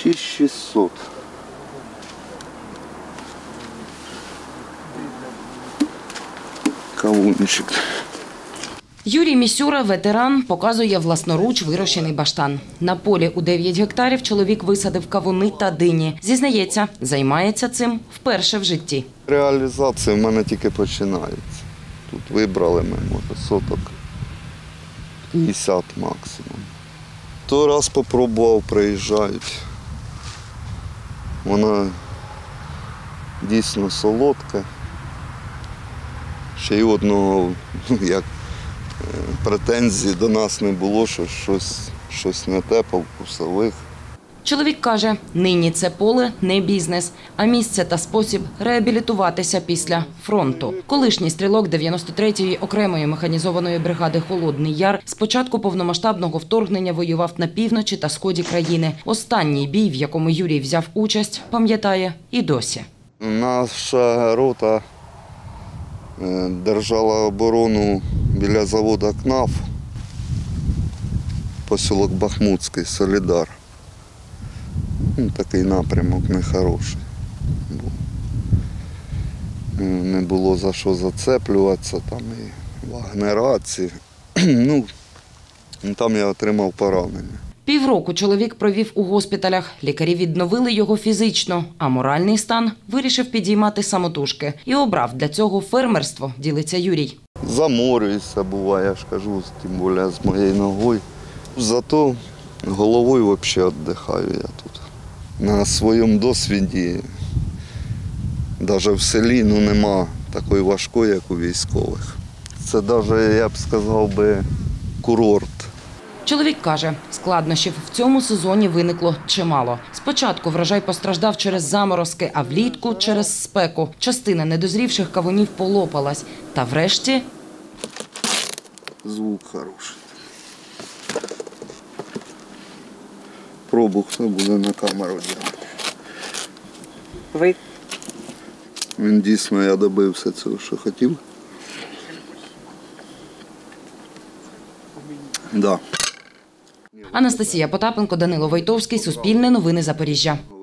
6600. Кавунчик. Юрій Місюра, ветеран, показує власноруч вирощений баштан. На полі у 9 гектарів чоловік висадив кавуни та дині. Зізнається, займається цим вперше в житті. Реалізація в мене тільки починається. Тут вибрали ми, може, соток 50 максимум. То раз попробував, приїжджають. Вона дійсно солодка. Ще й одного, як претензій до нас не було, що щось не те по вкусових. Чоловік каже, нині це поле не бізнес, а місце та спосіб реабілітуватися після фронту. Колишній стрілок 93-ї окремої механізованої бригади «Холодний Яр» з початку повномасштабного вторгнення воював на півночі та сході країни. Останній бій, в якому Юрій взяв участь, пам'ятає і досі. Наша рота держала оборону біля заводу КНАФ, поселок Бахмутський, Солідар. Такий напрямок нехороший був. Не було за що зацеплюватися, там і вагнераці. Там я отримав поранення. Півроку чоловік провів у госпіталях. Лікарі відновили його фізично, а моральний стан вирішив підіймати самотужки. І обрав для цього фермерство, ділиться Юрій. Заморююся, буває, я ж кажу, тим більше з моєю ногою. Зато головою взагалі віддихаю я тут. На своєму досвіді, навіть в селі, нема такої важкої, як у військових. Це навіть, я б сказав, курорт. Чоловік каже, складнощів в цьому сезоні виникло чимало. Спочатку врожай постраждав через заморозки, а влітку – через спеку. Частина недозрівших кавунів полопалась. Та врешті… Звук хороший. Пробу хто буде на камеру робити. Ви? Він дійсно, я добився цього, що хотів. Да. Анастасія Потапенко, Данило Войтовський, Суспільне новини Запоріжжя.